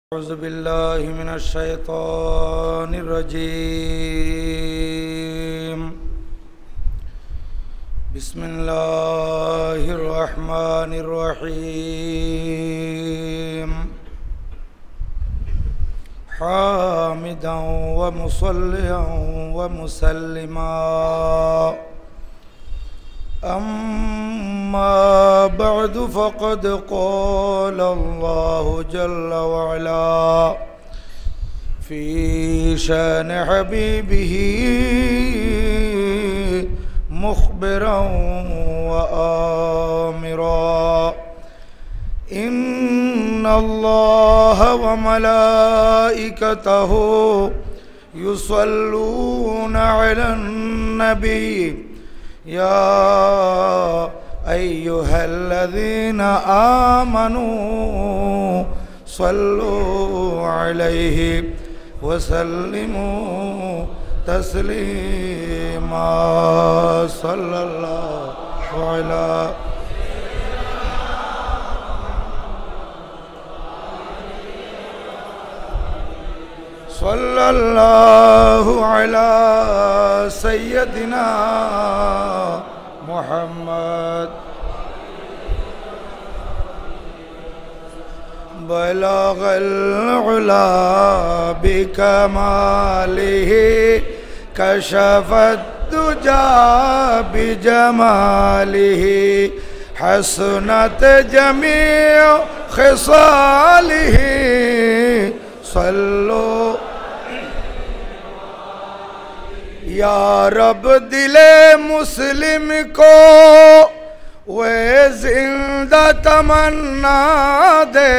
أعوذ بالله من الشيطان الرجيم بسم الله الرحمن الرحيم حامدا ومصليا ومسلما أما بعد فقد قال الله جل وعلا في شان حبيبه مخبرا وآمرا إن الله وملائكته يصلون على النبي يا أيها الذين آمنوا صلوا عليه وسلموا تسليما صلى الله على صلى الله على سيدنا محمد بلغ العلا بكماله كشف الدجى بجماله حسنت جميع خصاله صلوا या रब दिले मुस्लिम को वे जिंदा तमन्ना दे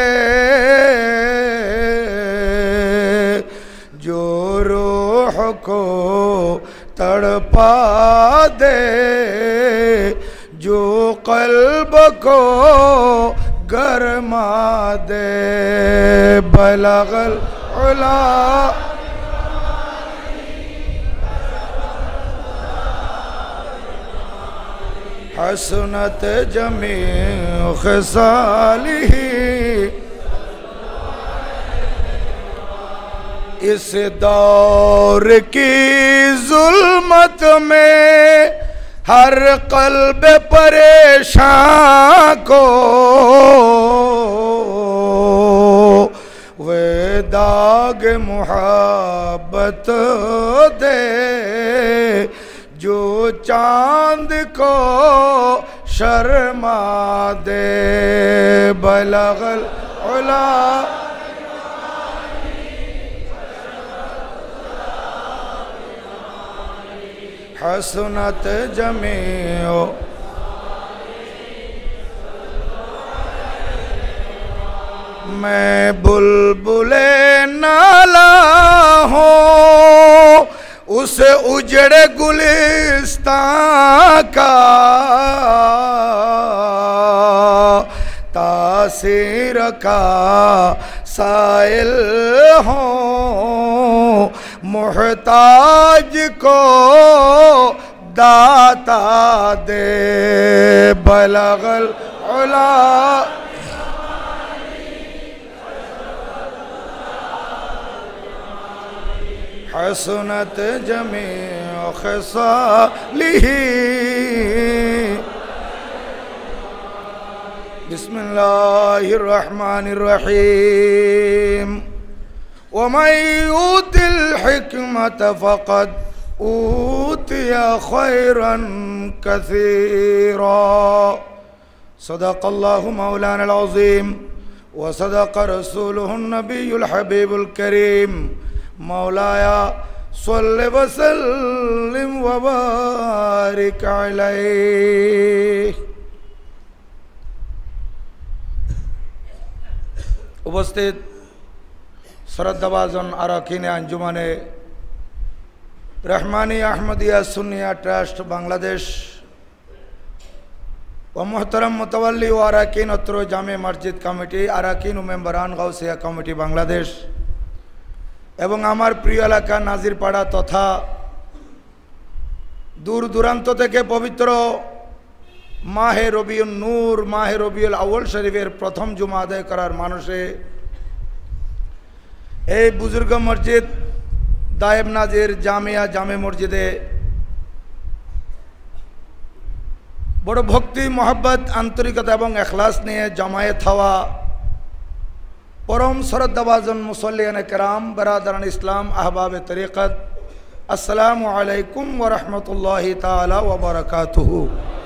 जो रूह को तड़पा दे जो कल्ब को गरमा दे बलगल उला हसनत जमीअ खसालिही इस दौर की जुल्मत में हर कल्ब परेशान को वे दाग मुहब्बत दे जो चांद को शर्मा दे बलगल उला हसनत जमीओ मैं बुलबुले नाला हूँ उस उजड़े गुलिस्तां का तासीर का साइल हूँ मुहताज को दाता दे बलगल उला हसनत जमीअ खसालिही बिस्मिल्लाहिर रहमानिर रहीम वमन यूतिल हिकमत फ़क़द ऊतिया खैरन कसीरा सदक़ल्लाहु मौलानल अज़ीम व सदक़ रसूलुहुन नबियुल हबीबुल करीम मौलाया सल्लि वसल्लिम व बारिक अलैहि। उपस्थित श्रद्धाभाजन आराकीन अंजुमाने रहमानी अहमदिया सुन्निया ट्रस्ट बांग्लादेश व मोहतरम मुतवल्ली व आराकीन अत्र जामे मस्जिद कमिटी आराकीन व मेम्बरान गौसिया कमिटी बांग्लादेश एवं आमार प्रिय एलाका नाजिरपाड़ा तथा दूर दूरान्त थेके पवित्र माहे रबिउल नूर माहे रबिउल आव्वल शरीफेर प्रथम जुमा आदाय करार मानुषे এই বুজুর্গ মসজিদ দায়েব নাজির জামিয়া জামে মসজিদে বড় ভক্তি মোহাব্বত আন্তরিকতা এবং এখলাস নিয়ে জামায়াত হওয়া পরম শ্রদ্ধাভাজন মুসল্লিয়ানে কেরাম বরাদারান ইসলাম আহবাবে তরিকত আসসালামু আলাইকুম ওয়া রাহমাতুল্লাহি তাআলা ওয়া বারাকাতুহু।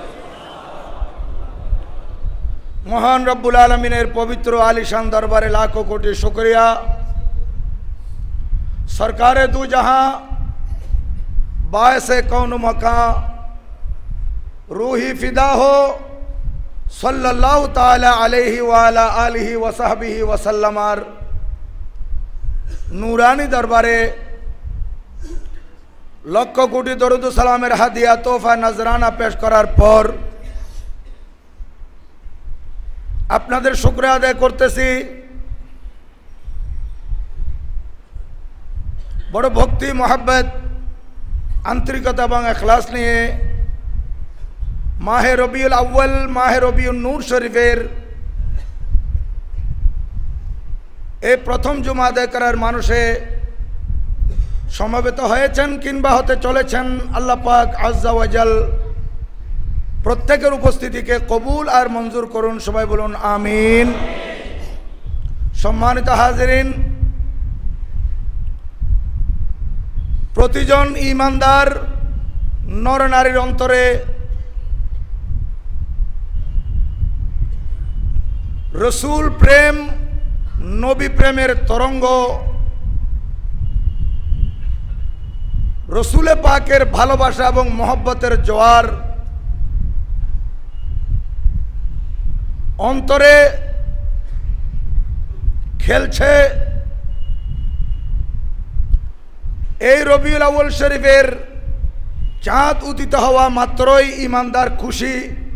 মহান রব্বুল আলমিনের পবিত্র আলিশান দরবারে লাখো কোটি শুকরিয়া। सरकारे दू जहां बायसे कौन मका रूही फिदा हो सल्लल्लाहु ताला अलैहि वाला आलिहि वसहबिहि वसल्लमार नूरानी दरबारे लक्ष कोटी दरुद सालामेर हादिया तोहफा नजराना पेश करार पर आपनादेर शुक्रिया आदाय करतेছি। बड़ भक्ति मोहब्बत आंतरिकता और एखलास निये माहे रबिउल अव्वल माहे रबिउल नूर शरीफेर ए प्रथम जुमा आदाय करार मानुषे समवेत हयेछेन किंबा होते चलेछेन। आल्लाह पाक आज्जा वाजाल प्रत्येकेर उपस्थिति के कबूल और मंजूर करुन। सबाई बोलुन आमीन। सम्मानित हाजिरिन, प्रतिजन ईमानदार नर नारीर अंतरे रसूल प्रेम नबी प्रेमेर तरंग रसूले पाकेर भालोबासा एवं मोहब्बतेर जोयार अंतरे खेलछे। এই রবিউল আউয়াল শরীফের চাঁদ উদিত হওয়া মাত্রই ইমানদার খুশি,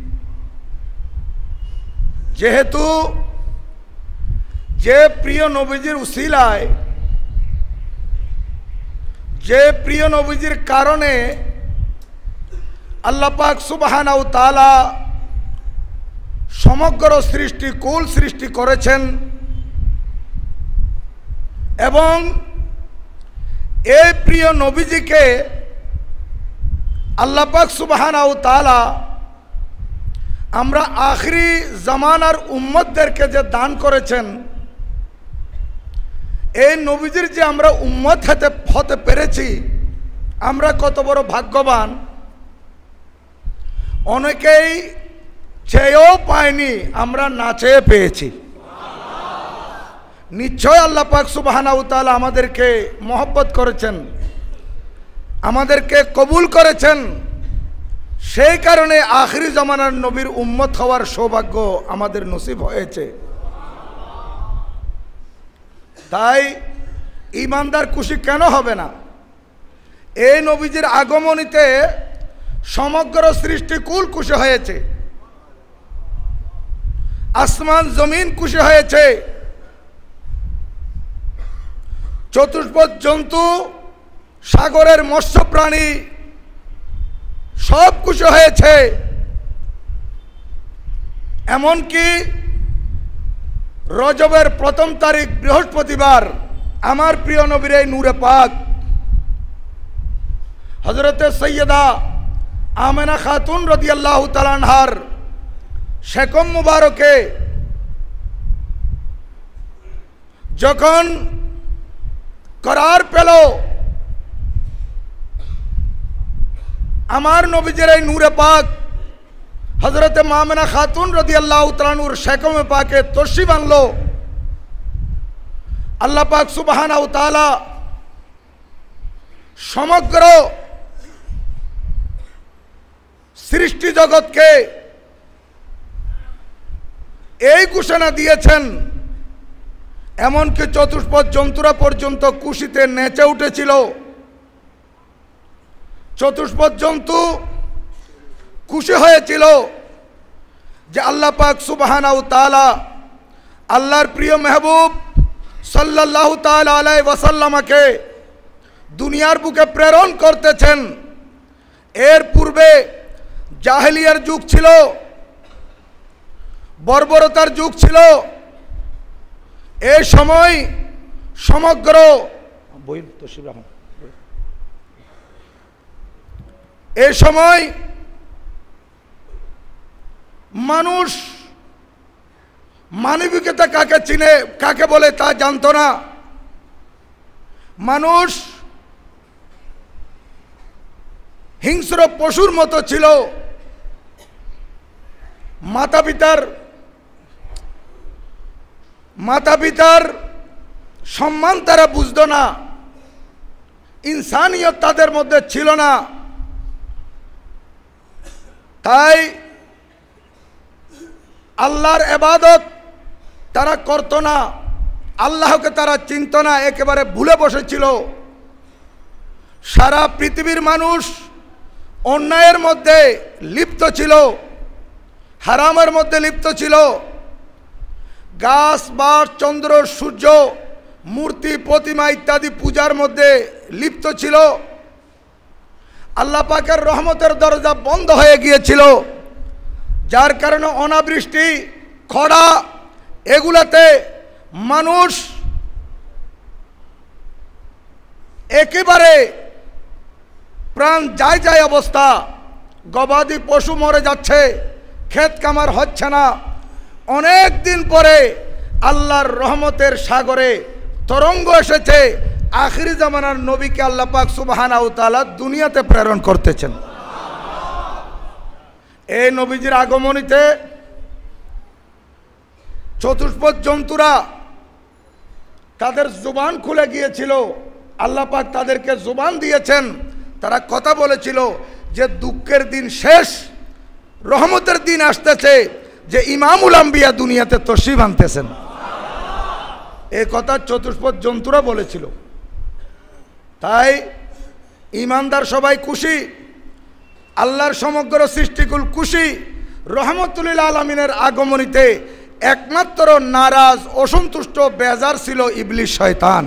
যেহেতু যে প্রিয় নবীজির উসিলায় যে প্রিয় নবীজির কারণে আল্লাহ পাক সুবহানাহু ওয়া তাআলা সমগ্র সৃষ্টি কুল সৃষ্টি করেছেন এবং এই প্রিয় নবীজিকে আল্লাহ পাক সুবহানাহু ওয়া তাআলা আমরা আখিরি জামানার উম্মতদেরকে যে দান করেছেন, এই নবীজির যে আমরা উম্মত হতে পেরেছি, আমরা কত বড় ভাগ্যবান। অনেকেই চেয়েও পায়নি, আমরা না চেয়ে পেয়েছি। নিশ্চয় আল্লাহ পাক সুবহানাহু ওয়া তাআলা আমাদেরকে মহব্বত করেছেন, আমাদেরকে কবুল করেছেন। সেই কারণে আখিরি জামানার নবীর উম্মত হওয়ার সৌভাগ্য আমাদের নসিব হয়েছে। তাই ঈমানদার খুশি কেন হবে না? এই নবীজির আগমনীতে সমগ্র সৃষ্টিকুল খুশি হয়েছে, আসমান জমিন খুশি হয়েছে, চতুষ্পদ জন্তু সাগরের মৎস্য প্রাণী সব খুশি হয়েছে। এমনকি রজবের প্রথম তারিখ বৃহস্পতিবার আমার প্রিয় নবীর এই নূরে পাক হযরতে সৈয়দা আমেনা খাতুন রাদিয়াল্লাহু তাআলা আনহার শেকম মুবারকে যখন करार पेल आमार नबीजिर এই নূরে পাক हजरत आमेना खातून রাদিয়াল্লাহু তাআলা আনহুর শেকমে পাকে তশরিফ আনলো। আল্লাহ পাক সুবহানাহু ওয়া তাআলা সমগ্র সৃষ্টি জগৎকে এই ঘোষণা দিয়েছেন, এমনকি চতুষ্পদ জন্তুরা পর্যন্ত খুশিতে নেচে উঠেছিল। চতুষ্পদ জন্তু খুশি হয়েছিল যে আল্লাহ পাক সুবহানাহু ওয়া তাআলা আল্লাহর প্রিয় মেহবুব সাল্লাল্লাহু তাআলা আলাইহি ওয়াসাল্লামকে দুনিয়ার বুকে প্রেরণ করতেছেন। এর পূর্বে জাহেলিয়ার যুগ ছিল, বর্বরতার যুগ ছিল। এই সময় সমগ্র এই সময় মানুষ মানবিকতা কাকে চিনে কাকে বলে তা জানতো না। মানুষ হিংস্র পশুর মতো ছিল। মাতা পিতার সম্মান তারা বুঝতো না, ইনসানিয়ত তাদের মধ্যে ছিল না। তাই আল্লাহর ইবাদত তারা করত না, আল্লাহকে তারা চিনত না, একেবারে ভুলে বসেছিল। সারা পৃথিবীর মানুষ অন্যায়ের মধ্যে লিপ্ত ছিল, হারামের মধ্যে লিপ্ত ছিল। গাছ বাস চন্দ্র সূর্য মূর্তি প্রতিমা ইত্যাদি পূজার মধ্যে লিপ্ত ছিল। আল্লাহ পাকের রহমতের দরজা বন্ধ হয়ে গিয়েছিল, যার কারণে অনাবৃষ্টি খরা এগুলাতে মানুষ একেবারে প্রাণ যায় যায় অবস্থা। গবাদি পশু মরে যাচ্ছে, ক্ষেত কামার হচ্ছে না। অনেক দিন পরে আল্লাহর রহমতের সাগরে তরঙ্গ এসেছে। আখিরি জামানার নবীকে আল্লাহ পাক সুবহানাহু ওয়া তাআলা দুনিয়াতে প্রেরণ করতেছেন। এই নবীজির আগমনীতে চতুষ্পদ জন্তুরা তাদের জুবান খুলে গিয়েছিল। আল্লাহ পাক তাদেরকে জুবান দিয়েছেন, তারা কথা বলেছিল যে দুঃখের দিন শেষ, রহমতের দিন আসতেছে, যে ইমামুল আম্বিয়া দুনিয়াতে তশরিফ আনতেছেন। এই কথা চতুষ্পদ জন্তুরা বলেছিল। তাই ইমানদার সবাই খুশি, আল্লাহর সমগ্র সৃষ্টিকুল খুশি। রহমতুল আলামিনের আগমনীতে একমাত্র নারাজ অসন্তুষ্ট বেজার ছিল ইবলিস শয়তান।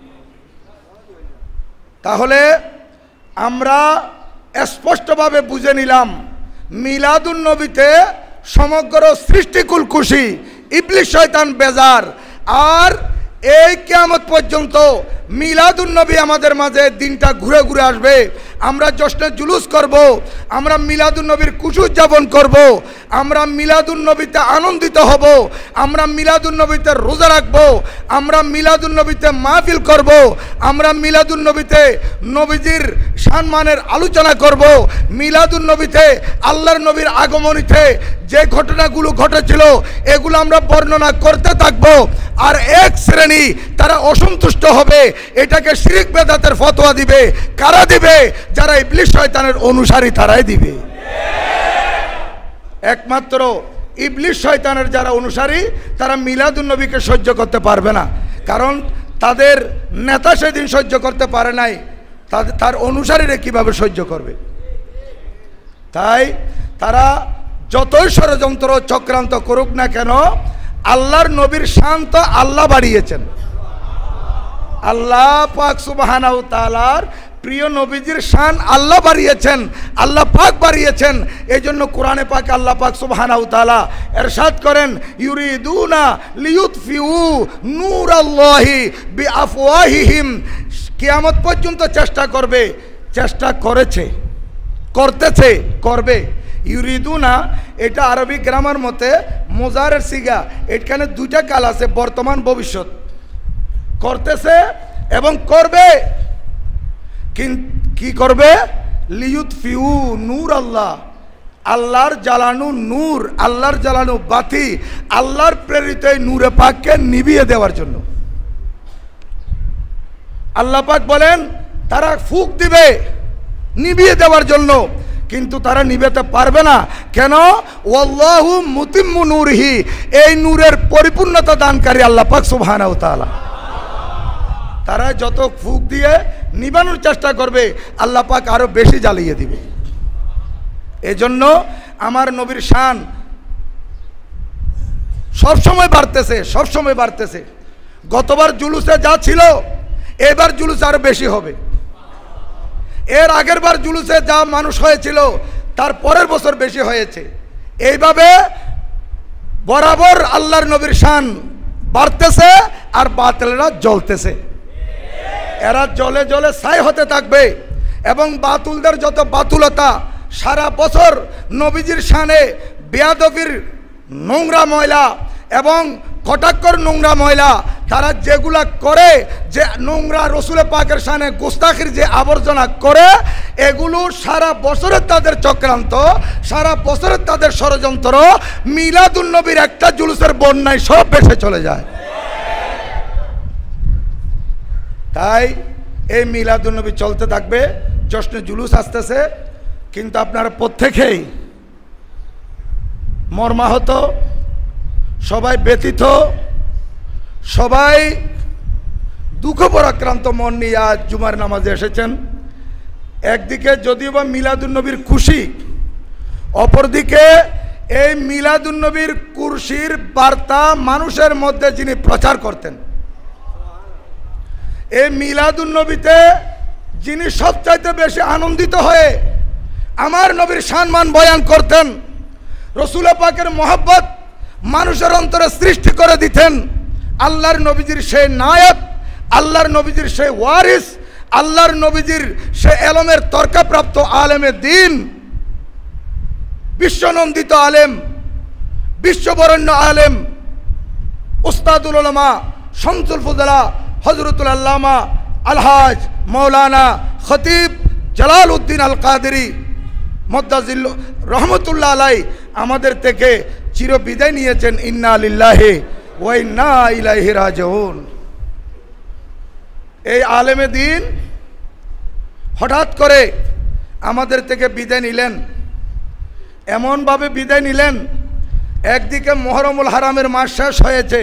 তাহলে আমরা স্পষ্টভাবে বুঝে নিলাম মিলাদুন নবীতে সমগ্র সৃষ্টিকুল খুশি, ইবলিস শয়তান বেজার। আর এই কিয়ামত পর্যন্ত মিলাদুন নবী আমাদের মাঝে দিনটা ঘুরে ঘুরে আসবে। আমরা জশ্নে জুলুস করব, আমরা মিলাদুন নবীর খুশি উদযাপন করব, আমরা মিলাদুন নবীতে আনন্দিত হব, আমরা মিলাদুন নবীতে রোজা রাখবো, আমরা মিলাদুন নবীতে মাহফিল করব, আমরা মিলাদুন নবীতে নবীজির সম্মানের আলোচনা করব। মিলাদুন নবীতে আল্লাহর নবীর আগমনীতে যে ঘটনাগুলো ঘটেছিল এগুলো আমরা বর্ণনা করতে থাকব। আর এক শ্রেণী তারা অসন্তুষ্ট হবে, এটাকে শিরক বেদাতের ফতোয়া দিবে। কারা দিবে? যারা ইবলিস শয়তানের অনুসারী, তারাই দিবে। একমাত্র ইবলিস শয়তানের যারা অনুসারী তারা মিলাদুন নবীকে সহ্য করতে পারবে না, কারণ তাদের নেতা সেদিন সহ্য করতে পারে নাই, তার অনুসারীরা কিভাবে সহ্য করবে? তাই তারা যতই ষড়যন্ত্র চক্রান্ত করুক না কেন, আল্লাহর নবীর শান তো আল্লাহ বাড়িয়েছেন। আল্লাহ পাক সুবহানাহু ওয়া তাআলার প্রিয় নবীজির শান আল্লাহ বাড়িয়েছেন, আল্লাহ পাক বাড়িয়েছেন। এই জন্য কোরআনে পাকে আল্লাহ পাক সুবহানাহু ওয়া তাআলা ইরশাদ করেন, ইউরিদুনা লিইউতফিউ নূরাল্লাহি বিআফওয়াহিহিম। কিয়ামত পর্যন্ত চেষ্টা করবে, চেষ্টা করেছে, করতেছে, করবে। ইউরিদুনা এটা আরবি গ্রামার মতে মুজারের সিগা, এখানে দুইটা কাল আছে, বর্তমান ভবিষ্যৎ। করতেছে এবং করবে। কি করবে? লিইউতফিউ নূর আল্লাহ, আল্লাহর জ্বালানো নূর, আল্লাহর জ্বালানো বাতি, আল্লাহর প্রেরিত এই নূরে পাককে নিভিয়ে দেওয়ার জন্য। আল্লাহ পাক বলেন তারা ফুঁক দিবে নিভিয়ে দেওয়ার জন্য, কিন্তু তারা নিভাতে পারবে না। কেন? ওয়াল্লাহু মুতিম্মু নূরিহি, এই নূরের পরিপূর্ণতা দানকারী আল্লাহ পাক সুবহানাহু ওয়া তাআলা। তারা যত ফুঁক দিয়ে নিভানোর চেষ্টা করবে, আল্লাহ পাক আরো বেশি জ্বালিয়ে দিবে। এজন্য আমার নবীর শান সবসময় বাড়তেছে, সবসময় বাড়তেছে। গতবার জুলুসে যা ছিল এবার জুলুস আরো বেশি হবে। এর আগের বার জুলুসে যা মানুষ হয়েছিল তার পরের বছর বেশি হয়েছে। এইভাবে বরাবর আল্লাহর নবীর শান বাড়তেছে আর বাতিলরা জ্বলতেছে। এরা জ্বলে জ্বলে ছাই হতে থাকবে এবং বাতুলদের যত বাতুলতা, সারা বছর নবীজির শানে বেয়াদবির নোংরা ময়লা এবং কটাক্কর নোংরা ময়লা, তারা যেগুলা করে, যে নোংরা রসুল পাকের শানে গুস্তাখির যে আবর্জনা করে, এগুলো সারা বছরের তাদের চক্রান্ত, সারা বছরের তাদের ষড়যন্ত্র, মিলাদুন্নবীর একটা জুলুসের বন্যায় সব ভেসে চলে যায়। তাই এই মিলাদুন্নবী চলতে থাকবে, জশ্নে জুলুস আসতেছে, কিন্তু আপনারা প্রত্যেকেই মর্মাহত, সবাই ব্যথিত, সবাই দুঃখ পরাক্রান্ত মন নিয়ে আজ জুমার নামাজে এসেছেন। একদিকে যদিও বা মিলাদুন্নবীর খুশি, অপরদিকে এই মিলাদুন্নবীর খুশির বার্তা মানুষের মধ্যে যিনি প্রচার করতেন, এই মিলাদুন্নবীতে যিনি সবচাইতে বেশি আনন্দিত হয়ে আমার নবীর সম্মান বয়ান করতেন, রসুল পাকের মহব্বত মানুষের অন্তরে সৃষ্টি করে দিতেন, আল্লাহর নবীজির সেই নায়ক, আল্লাহর নবীজির সেই ওয়ারিস, আল্লাহর নবীজির সে এলমের তর্কাপ্রাপ্ত আলেমে দিন, বিশ্বনন্দিত আলেম, বিশ্ববরণ্য আলেম, উস্তাদুল উলামা, শামসুল ফুজালা, হযরতুল আল্লামা আলহাজ মৌলানা খতিব জালাল উদ্দিন আল কাদেরী মুদ্দাজিল রহমতুল্লাহ আলাই আমাদের থেকে চির বিদায় নিয়েছেন। ইন্না লিল্লাহি ওয়া ইন্না ইলাইহি রাজিউন। এই আলেমে দিন হঠাৎ করে আমাদের থেকে বিদায় নিলেন, এমনভাবে বিদায় নিলেন, একদিকে মুহররমুল হারামের মাস শেষ হয়েছে,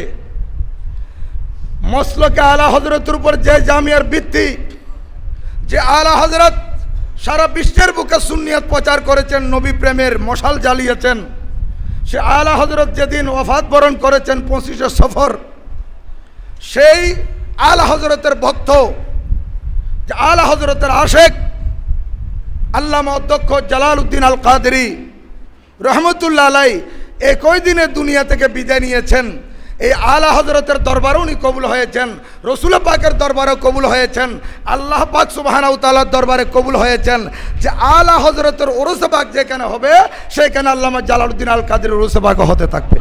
মসলকে আলা হজরতের উপর যে জামিয়ার ভিত্তি, যে আলা হজরত সারা বিশ্বের বুকে সুন্নিয়ত প্রচার করেছেন, নবী প্রেমের মশাল জ্বালিয়েছেন, সে আলা হজরত যেদিন ওয়াফাত বরণ করেছেন 25শে সফর, সেই আলা হজরতের ভক্ত, যে আলা হজরতের আশেক আল্লামা অধ্যক্ষ জালাল উদ্দিন আল কাদেরী রহমতুল্লাহ আলাই একই দিনে দুনিয়া থেকে বিদায় নিয়েছেন। এই আলা হজরতের দরবারও উনি কবুল হয়েছেন, রসুল পাকের দরবারেও কবুল হয়েছেন, আল্লাহ পাক সুবহানাহু তাআলার দরবারে কবুল হয়েছেন। যে আলা হজরতের উরুসে পাক যেখানে হবে, সেখানে আল্লামা জালালউদ্দিন আল কাদেরীর উরুসে পাকও হতে থাকবে।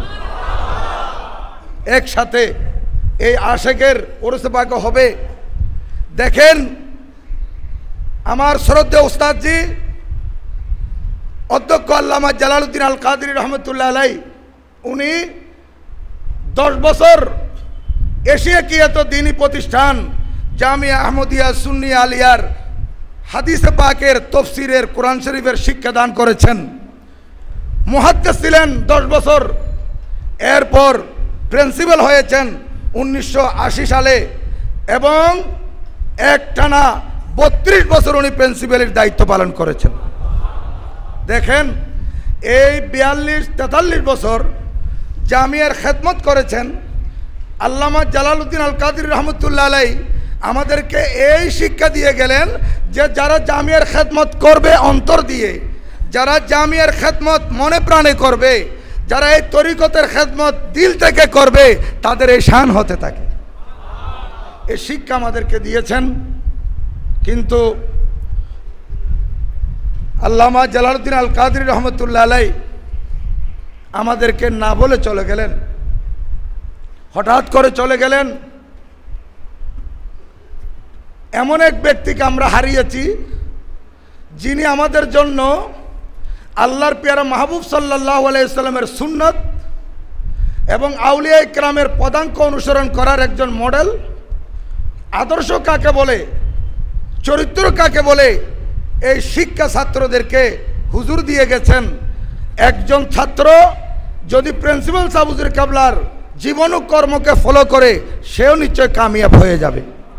একসাথে এই আশেকের উরুসে পাকও হবে। দেখেন আমার শ্রদ্ধেয় উস্তাদজি অধ্যক্ষ আল্লামা জালালউদ্দিন আল কাদেরী রহমতুল্লাহ আলাই, উনি 10 বছর এশিয়াকিয়াত দ্বীনি প্রতিষ্ঠান জামিয়া আহমদিয়া সুন্নি আলিয়ার হাদিসে পাকের তফসিরের কোরআন শরীফের শিক্ষাদান করেছেন, মুহাদ্দিস ছিলেন 10 বছর, এরপর প্রিন্সিপাল হয়েছেন 1980 সালে এবং একটানা 32 বছর উনি প্রিন্সিপালের দায়িত্ব পালন করেছেন। দেখেন এই 42-43 বছর জামিয়ার খেদমত করেছেন। আল্লামা জালালউদ্দিন আল কাদেরী রহমতুল্লাহ আলাই আমাদেরকে এই শিক্ষা দিয়ে গেলেন যে যারা জামিয়ার খেদমত করবে অন্তর দিয়ে, যারা জামিয়ার খেদমত মনে প্রাণে করবে, যারা এই তরিকতের খেদমত দিল থেকে করবে, তাদের এই শান হতে থাকে। এই শিক্ষা আমাদেরকে দিয়েছেন। কিন্তু আল্লামা জালালউদ্দিন আল কাদেরী রহমতুল্লাহ আলাই আমাদেরকে না বলে চলে গেলেন, হঠাৎ করে চলে গেলেন। এমন এক ব্যক্তিকে আমরা হারিয়েছি, যিনি আমাদের জন্য আল্লাহর পেয়ারা মাহবুব সাল্লাল্লাহু আলাইহি ওয়াসাল্লামের সুন্নত এবং আউলিয়া ইকরামের পদাঙ্ক অনুসরণ করার একজন মডেল। আদর্শ কাকে বলে, চরিত্র কাকে বলে, এই শিক্ষা ছাত্রদেরকে হুজুর দিয়ে গেছেন। একজন ছাত্র যদি প্রিন্সিপাল সাহেব হুজুর কাবলার জীবন ও কর্মকে ফলো করে, সেও নিশ্চয় কামিয়াব হয়ে যাবে।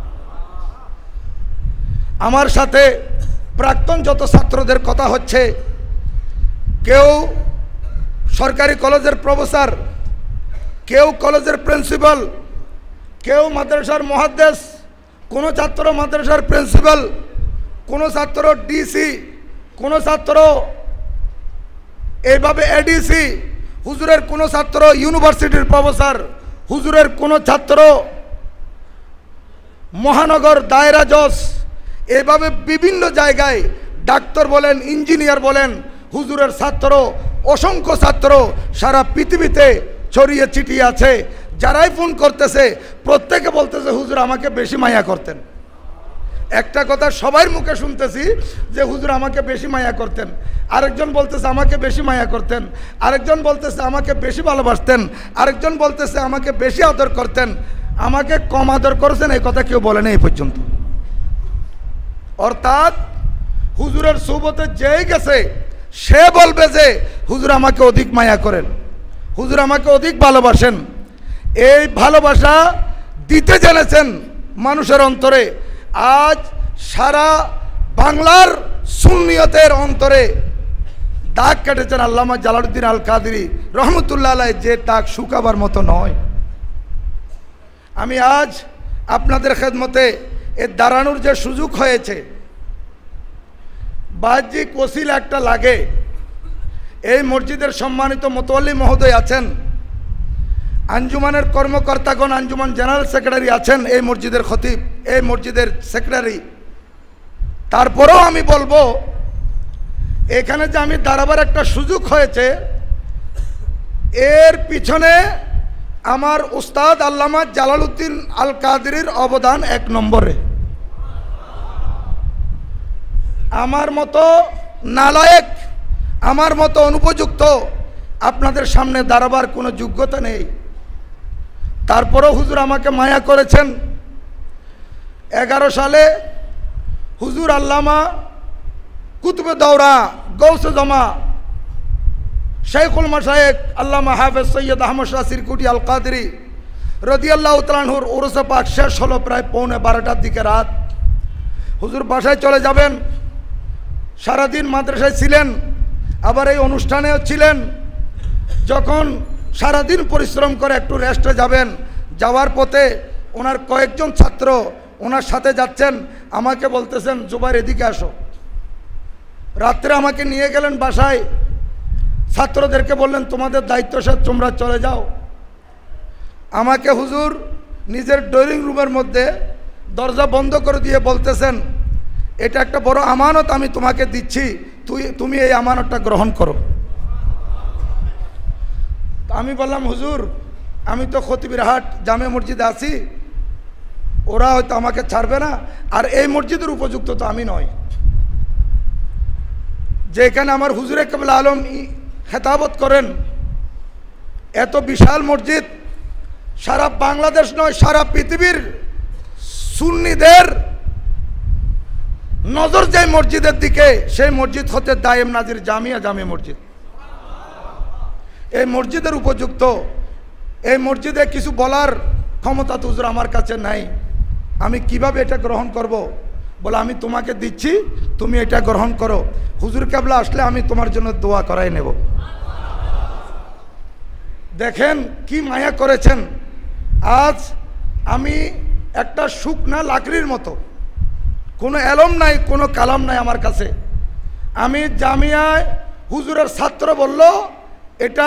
আমার সাথে প্রাক্তন যত ছাত্রদের কথা হচ্ছে, কেউ সরকারি কলেজের প্রফেসর, কেউ কলেজের প্রিন্সিপাল, কেউ মাদ্রাসার মুহাদ্দিস, কোনো ছাত্র মাদ্রাসার প্রিন্সিপাল, কোনো ছাত্র ডিসি, কোনো ছাত্র এইভাবে এডিসি, হুজুরের কোনো ছাত্র ইউনিভার্সিটির প্রফেসর, হুজুরের কোনো ছাত্র মহানগর, দায়রা জজ, এভাবে বিভিন্ন জায়গায় ডাক্তার বলেন, ইঞ্জিনিয়ার বলেন, হুজুরের ছাত্র, অসংখ্য ছাত্র সারা পৃথিবীতে ছড়িয়ে ছিটিয়ে আছে। যারাই ফোন করতেছে প্রত্যেকে বলতেছে হুজুর আমাকে বেশি মায়া করতেন। একটা কথা সবার মুখে শুনতেছি যে হুজুর আমাকে বেশি মায়া করতেন, আরেকজন বলতেছে আমাকে বেশি মায়া করতেন, আরেকজন বলতেছে আমাকে বেশি ভালোবাসতেন, আরেকজন বলতেছে আমাকে বেশি আদর করতেন। আমাকে কম আদর করেছেন এই কথা কেউ বলেনি এই পর্যন্ত। অর্থাৎ হুজুরের সুবতে যেই গেছে সে বলবে যে হুজুর আমাকে অধিক মায়া করেন, হুজুর আমাকে অধিক ভালোবাসেন। এই ভালোবাসা দিতে জেনেছেন মানুষের অন্তরে। আজ সারা বাংলার সুন্নিয়তের অন্তরে দাগ কেটেছেন আল্লামা জালালউদ্দিন আল কাদরি রহমতুল্লাহ আলাইহি, যে দাগ শুকাবার মতো নয়। আমি আজ আপনাদের খেদমতে এ দাঁড়ানোর যে সুযোগ হয়েছে, বাহ্যিক ওসিলা একটা লাগে। এই মসজিদের সম্মানিত মোতাল্লি মহোদয় আছেন, আঞ্জুমানের কর্মকর্তাগণ, আঞ্জুমান জেনারেল সেক্রেটারি আছেন, এই মসজিদের খতিব, এই মসজিদের সেক্রেটারি। তারপরেও আমি বলবো এখানে যে আমি দাঁড়াবার একটা সুযোগ হয়েছে, এর পিছনে আমার উস্তাদ আল্লামা জালালউদ্দিন আল কাদরির অবদান এক নম্বরে। আমার মতো নালায়েক, আমার মতো অনুপযুক্ত আপনাদের সামনে দাঁড়াবার কোনো যোগ্যতা নেই। তারপরেও হুজুর আমাকে মায়া করেছেন। 11 সালে হুজুর আল্লামা কুতুবে দৌরা গৌসে জমা শাইখুল মাশায়েখ আল্লামা হাফেজ সৈয়দ আহমদ শাহ সিরকুটি আল কাদরি রাদিয়াল্লাহু তাআলা আনহুর উরুসে পাক শেষ হলো প্রায় 12:15টার দিকে রাত। হুজুর বাসায় চলে যাবেন, সারাদিন মাদ্রাসায় ছিলেন, আবার এই অনুষ্ঠানেও ছিলেন। যখন সারাদিন পরিশ্রম করে একটু রেস্টে যাবেন, যাওয়ার পথে ওনার কয়েকজন ছাত্র ওনার সাথে যাচ্ছেন, আমাকে বলতেছেন জুবাইর এদিকে আসো। রাত্রে আমাকে নিয়ে গেলেন বাসায়, ছাত্রদেরকে বললেন তোমাদের দায়িত্ব শেষ, তোমরা চলে যাও। আমাকে হুজুর নিজের ড্রয়িং রুমের মধ্যে দরজা বন্ধ করে দিয়ে বলতেছেন এটা একটা বড় আমানত আমি তোমাকে দিচ্ছি, তুমি এই আমানতটা গ্রহণ করো। আমি বললাম হুজুর আমি তো খতিবিরহাট জামে মসজিদে আছি, ওরা হয়তো আমাকে ছাড়বে না, আর এই মসজিদের উপযুক্ত তো আমি নয়, যেখানে আমার হুজুরে কেবলা আলম খেতাবত করেন। এত বিশাল মসজিদ, সারা বাংলাদেশ নয় সারা পৃথিবীর সুন্নিদের নজর যায় মসজিদের দিকে, সেই মসজিদ হতে দায়েম নাজির জামিয়া জামে মসজিদ। এই মসজিদের উপযুক্ত, এই মসজিদে কিছু বলার ক্ষমতা তো হুজুর আমার কাছে নাই, আমি কিভাবে এটা গ্রহণ করব? বলে আমি তোমাকে দিচ্ছি, তুমি এটা গ্রহণ করো, হুজুর কেবলা আসলে আমি তোমার জন্য দোয়া করাই নেব। দেখেন কি মায়া করেছেন। আজ আমি একটা শুকনা লাকড়ির মতো, কোনো এলম নাই, কোনো কালাম নাই আমার কাছে। আমি জামিয়ায় হুজুরের ছাত্র বলল এটা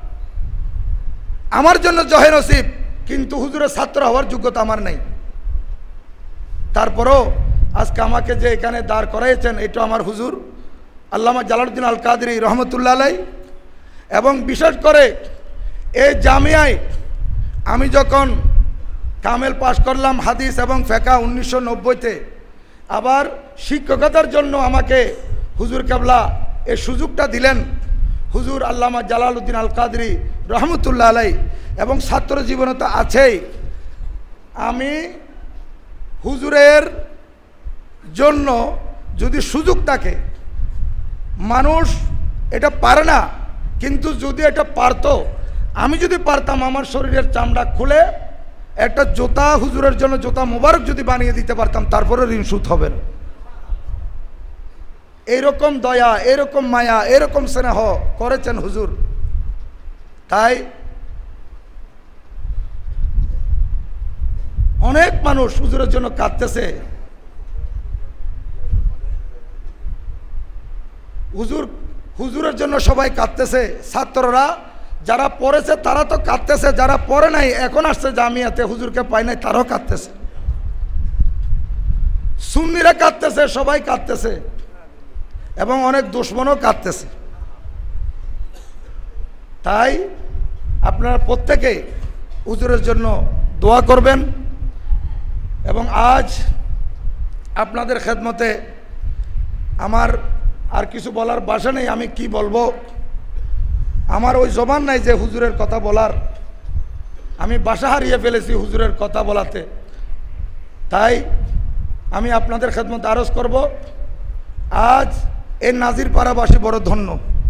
আমার জন্য জহে নসিব, কিন্তু হুজুরের ছাত্র হওয়ার যোগ্যতা আমার নাই। তারপরও আজকে আমাকে যে এখানে দাঁড় করাইছেন এটা আমার হুজুর আল্লামা জালালউদ্দিন আল কাদরি রহমতুল্লাহ আলাইহি। এবং বিশেষ করে এই জামিয়ায় আমি যখন কামেল পাশ করলাম হাদিস এবং ফেকা 1990-তে, আবার শিক্ষকতার জন্য আমাকে হুজুর কেবলা এই সুযোগটা দিলেন। হুজুর আল্লামা জালালউদ্দিন আল কাদরি রহমতুল্লাহ আলাইহি এবং ছাত্র জীবনে তো আছেই। আমি হুজুরের জন্য যদি সুযোগ থাকে, মানুষ এটা পারে না, কিন্তু যদি এটা পারত, আমি যদি পারতাম আমার শরীরের চামড়া খুলে একটা জুতা হুজুরের জন্য জুতা মোবারক যদি বানিয়ে দিতে পারতাম, তারপরে ঋণ শোধ হবে না। এরকম দয়া, এরকম মায়া, এরকম স্নেহ করেছেন হুজুর। তাই অনেক মানুষ হুজুরের জন্য কাঁদতেছে। হুজুরের জন্য সবাই কাঁদতেছে, ছাত্ররা যারা পড়েছে তারা তো কাঁদতেছে, যারা পড়ে নাই এখন আসছে জামিয়াতে হুজুরকে পায় নাই তারাও কাঁদতেছে। সুন্নিরা কাঁদতেছে, সবাই কাঁদতেছে এবং অনেক দুশমনও কাঁদতেছে। তাই আপনারা প্রত্যেকে হুজুরের জন্য দোয়া করবেন। এবং আজ আপনাদের খেদমতে আমার আর কিছু বলার ভাষা নেই, আমি কি বলবো, আমার ওই জবান নাই যে হুজুরের কথা বলার, আমি ভাষা হারিয়ে ফেলেছি হুজুরের কথা বলাতে। তাই আমি আপনাদের খেদমতে আরজ করব, আজ এই নাজির পাড়াবাসী বড় ধন্য,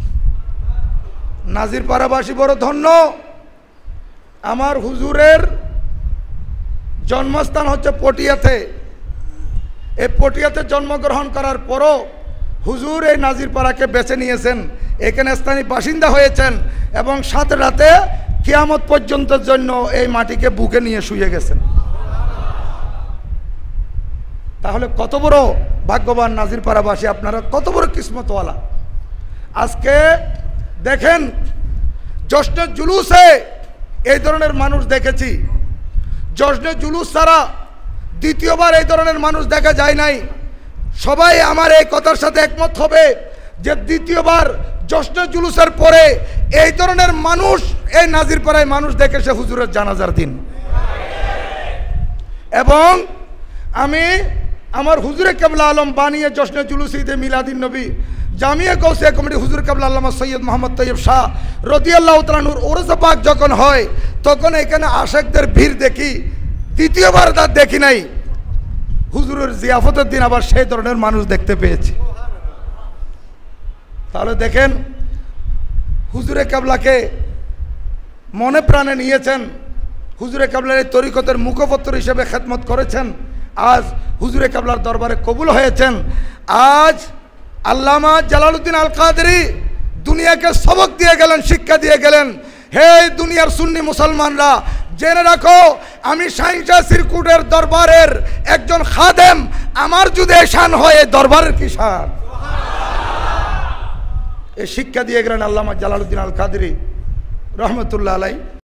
নাজির পাড়াবাসী বড় ধন্য। আমার হুজুরের জন্মস্থান হচ্ছে পটিয়াতে। এই পটিয়াতে জন্মগ্রহণ করার পরও হুজুর এই নাজির পাড়াকে বেছে নিয়েছেন, এখানে স্থানীয় বাসিন্দা হয়েছেন এবং সাথে রাতে কিয়ামত পর্যন্তের জন্য এই মাটিকে বুকে নিয়ে শুয়ে গেছেন। তাহলে কত বড় ভাগ্যবান নাজির পাড়াবাসী, আপনারা কত বড় কিসমতওয়ালা। আজকে দেখেন জশ্নে জুলুসে এই ধরনের মানুষ দেখেছি, জশ্নে জুলুস ছাড়া দ্বিতীয়বার এই ধরনের মানুষ দেখা যায় নাই। সবাই আমার এই কথার সাথে একমত হবে যে দ্বিতীয়বার জশ্নে জুলুসের পরে এই ধরনের মানুষ এই নাজির পাড়ায় মানুষ দেখেছে হুজুরের জানাজার দিন। এবং আমি আমার হুজুরে কেবলা আলম বানিয়ে জশ্নে জুলুস ঈদে মিলাদিন নবী জামিয়া গৌসিয়া কমিটি হুজুর কেবলা আল্লামা সৈয়দ মোহাম্মদ তৈয়ব শাহ রাদিয়াল্লাহু তাআলা নূর ওরস পাক যখন হয় তখন এখানে আশেকদের ভিড় দেখি, দ্বিতীয়বার তা দেখি নাই। হুজুরের জিয়াফতের দিন আবার সেই ধরনের মানুষ দেখতে পেয়েছি। তাহলে দেখেন হুজুরে কেবলাকে মনে প্রাণে নিয়েছেন, হুজুরে কেবলার এই তরিকতের মুখপত্র হিসেবে খেদমত করেছেন, আজ হুজুরে কেবলার দরবারে কবুল হয়েছেন। আজ আল্লামা জালালউদ্দিন আল কাদেরী দুনিয়াকে সবক দিয়ে গেলেন, শিক্ষা দিয়ে গেলেন, হে দুনিয়ার সুন্নি মুসলমানরা জেনে রাখো, আমি শাহিনশাহ সিরকুটের দরবারের একজন খাদেম, আমার যদি শান হয় এই দরবারের কি শান। এই শিক্ষা দিয়ে গেলেন আল্লামা জালালউদ্দিন আল কাদেরী রহমতুল্লাহ আলাইহি।